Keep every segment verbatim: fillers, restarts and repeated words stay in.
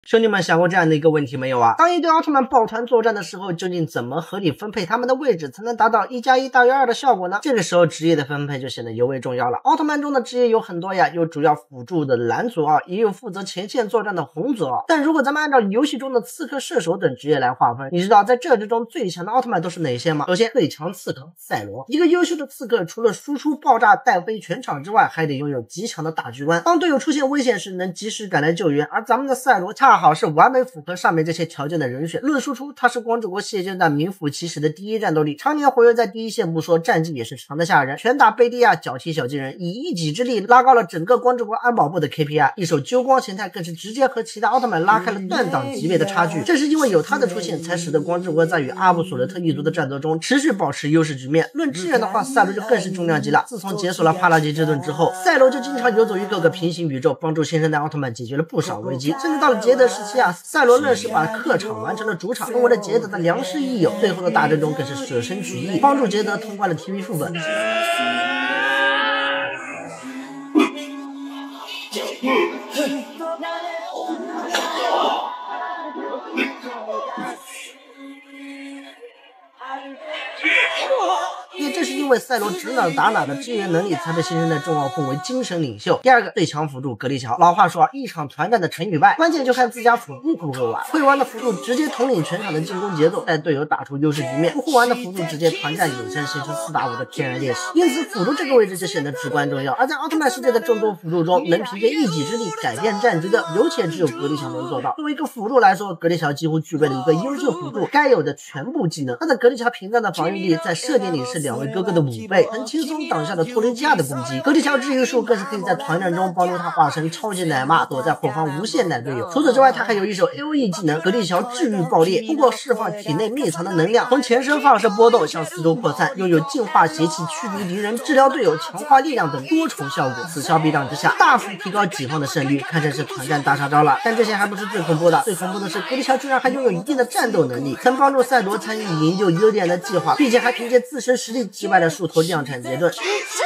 兄弟们想过这样的一个问题没有啊？当一堆奥特曼抱团作战的时候，究竟怎么合理分配他们的位置，才能达到一加一大于二的效果呢？这个时候职业的分配就显得尤为重要了。奥特曼中的职业有很多呀，有主要辅助的蓝佐奥，也有负责前线作战的红佐奥。但如果咱们按照游戏中的刺客、射手等职业来划分，你知道在这之中最强的奥特曼都是哪些吗？首先，最强刺客赛罗。一个优秀的刺客，除了输出爆炸带飞全场之外，还得拥有极强的大局观。当队友出现危险时，能及时赶来救援。而咱们的赛罗恰好是完美符合上面这些条件的人选。论输出，他是光之国现阶段名副其实的第一战斗力，常年活跃在第一线不说，战绩也是强的吓人，拳打贝蒂亚，脚踢小金人，以一己之力拉高了整个光之国安保部的 K P I， 一手揪光形态更是直接和其他奥特曼拉开了断档级别的差距。正是因为有他的出现，才使得光之国在与阿布索勒特一族的战斗中持续保持优势局面。论支援的话，赛罗就更是重量级了。自从解锁了帕拉吉之盾之后，赛罗就经常游走于各个平行宇宙，帮助新生代奥特曼解决了不少危机。甚至到了捷德时期啊，赛罗愣是把客场完成了主场，成为了捷德的良师益友。最后的大战中更是舍身取义，帮助捷德通关了 T V 副本。也正是因为赛罗指哪打哪的支援能力，才被新生代众奥奉为精神领袖。第二个最强辅助格力乔。老话说啊，一场团战的成与败，关键就看自家辅助会不会玩。会玩的辅助直接统领全场的进攻节奏，带队友打出优势局面；不会玩的辅助直接团战隐身，形成四打五的天然劣势。因此，辅助这个位置就显得至关重要。而在奥特曼世界的众多辅助中，能凭借一己之力改变战局的，有且只有格力乔能做到。作为一个辅助来说，格力乔几乎具备了一个优秀辅助该有的全部技能。他的格力乔屏障的防御力在设定里是两位哥哥的五倍，能轻松挡下了托雷基亚的攻击。格力乔治愈术更是可以在团战中帮助他化身超级奶妈，躲在后方无限奶队友。除此之外，他还有一手 A O E 技能格力乔治愈爆裂，通过释放体内秘藏的能量，从前身放射波动向四周扩散，拥有净化邪气、驱逐敌人、治疗队友、强化力量等多重效果。此消彼长之下，大幅提高己方的胜率，堪称是团战大杀招了。但这些还不是最恐怖的，最恐怖的是格力乔居然还拥有一定的战斗能力，曾帮助赛罗参与营救优点的计划，并且还凭借自身实力击败了数头量产杰顿。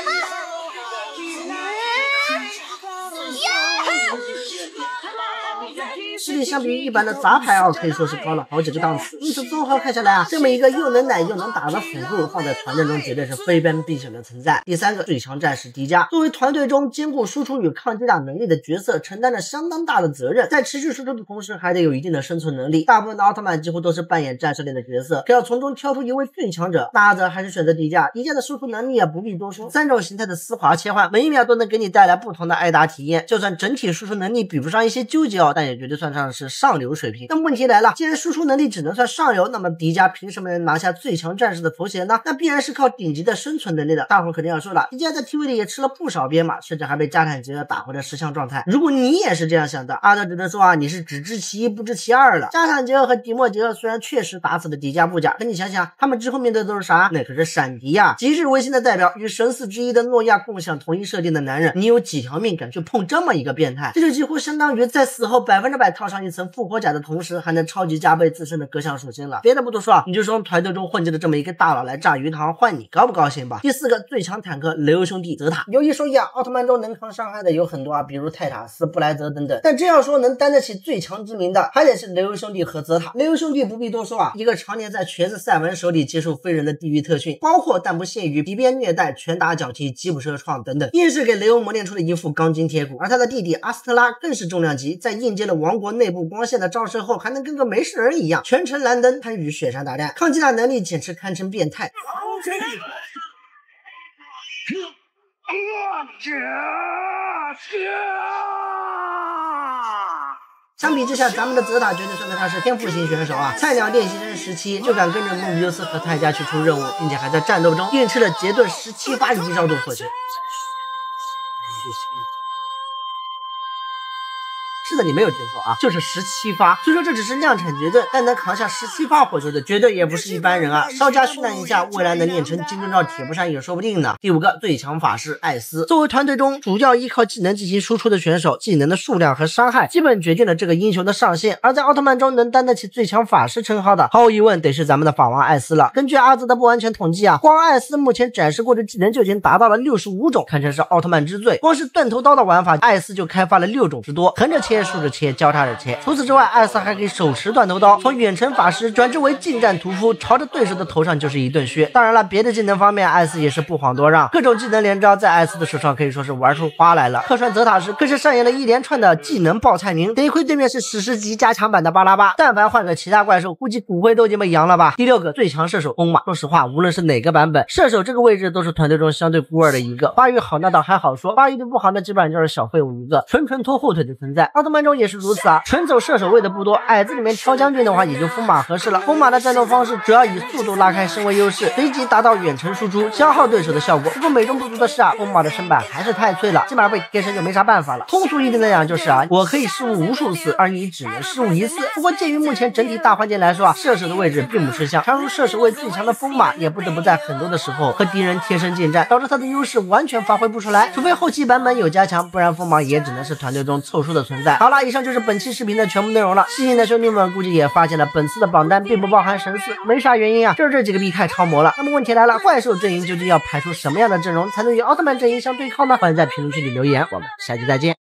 实力相比于一般的杂牌奥可以说是高了好几个档次，因此综合看下来啊，这么一个又能奶又能打的辅助放在团战中绝对是非班必选的存在。第三个最强战士迪迦，作为团队中兼顾输出与抗击打能力的角色，承担了相当大的责任，在持续输出的同时还得有一定的生存能力。大部分的奥特曼几乎都是扮演战士类的角色，可要从中挑出一位最强者，那阿泽还是选择迪迦。迪迦的输出能力也不必多说，三种形态的丝滑切换，每一秒都能给你带来不同的挨打体验。就算整体输出能力比不上一些究极奥，但也绝对算上是上流水平。那问题来了，既然输出能力只能算上游，那么迪迦凭什么能拿下最强战士的头衔呢？那必然是靠顶级的生存能力的。大伙肯定要说了，迪迦在 T V 里也吃了不少鞭马，甚至还被加坦杰尔打回了十强状态。如果你也是这样想的，阿德只能说啊，你是只知其一不知其二了。加坦杰尔和迪莫杰尔虽然确实打死了迪迦不假，可你想想，他们之后面对的都是啥？那可是闪迪呀，极致维新的代表，与神四之一的诺亚共享同一设定的男人，你有几条命敢去碰这么一个变态？这就几乎相当于在死后百分之百套上一层复活甲的同时，还能超级加倍自身的各项属性了。别的不多说啊，你就从团队中混迹的这么一个大佬来炸鱼塘，换你高不高兴吧？第四个最强坦克雷欧兄弟泽塔。有一说一啊，奥特曼中能扛伤害的有很多啊，比如泰塔斯、布莱泽等等。但真要说能担得起最强之名的，还得是雷欧兄弟和泽塔。雷欧兄弟不必多说啊，一个常年在瘸子赛文手里接受非人的地狱特训，包括但不限于皮鞭虐待、拳打脚踢、吉普车创等等，硬是给雷欧磨练出了一副钢筋铁骨。而他的弟弟阿斯特拉更是重量级，在应接了王国内部光线的照射后，还能跟个没事人一样全程蓝灯参与雪山大战，抗击打能力简直堪称变态。相比之下，咱们的泽塔绝对算得上是天赋型选手啊！菜鸟练习生时期就敢跟着梦比优斯和泰迦去出任务，并且还在战斗中硬吃了杰顿十七发一烧度火球。是的，你没有听错啊，就是十七发。虽说这只是量产绝对，但能扛下十七发火球的绝对也不是一般人啊！稍加训练一下，未来能练成金钟罩铁布衫也说不定呢。第五个最强法师艾斯，作为团队中主要依靠技能进行输出的选手，技能的数量和伤害基本决定了这个英雄的上限。而在奥特曼中能担得起最强法师称号的，毫无疑问得是咱们的法王艾斯了。根据阿泽的不完全统计啊，光艾斯目前展示过的技能就已经达到了六十五种，堪称是奥特曼之最。光是断头刀的玩法，艾斯就开发了六种之多，横着切切，竖着切，交叉着切。除此之外，艾斯还可以手持断头刀，从远程法师转职为近战屠夫，朝着对手的头上就是一顿削。当然了，别的技能方面，艾斯也是不遑多让，各种技能连招在艾斯的手上可以说是玩出花来了。客串泽塔时更是上演了一连串的技能爆菜名，得亏对面是史诗级加强版的巴拉巴，但凡换个其他怪兽，估计骨灰都已经被扬了吧。第六个最强射手风马，说实话，无论是哪个版本，射手这个位置都是团队中相对孤二的一个。发育好那倒还好说，发育的不好那基本上就是小废物一个，纯纯拖后腿的存在。奥特曼中也是如此啊，纯走射手位的不多，矮子里面挑将军的话也就风马合适了。风马的战斗方式主要以速度拉开身位优势，随即达到远程输出，消耗对手的效果。不过美中不足的是啊，风马的身板还是太脆了，基本上被贴身就没啥办法了。通俗一点的讲就是啊，我可以失误无数次，而你只能失误一次。不过鉴于目前整体大环境来说啊，射手的位置并不吃香，常入射手位最强的风马也不得不在很多的时候和敌人贴身近战，导致他的优势完全发挥不出来。除非后期版本有加强，不然风马也只能是团队中凑数的存在。好了，以上就是本期视频的全部内容了。细心的兄弟们估计也发现了，本次的榜单并不包含神四，没啥原因啊，就是这几个币太超模了。那么问题来了，怪兽阵营究竟要排出什么样的阵容才能与奥特曼阵营相对抗呢？欢迎在评论区里留言，我们下期再见。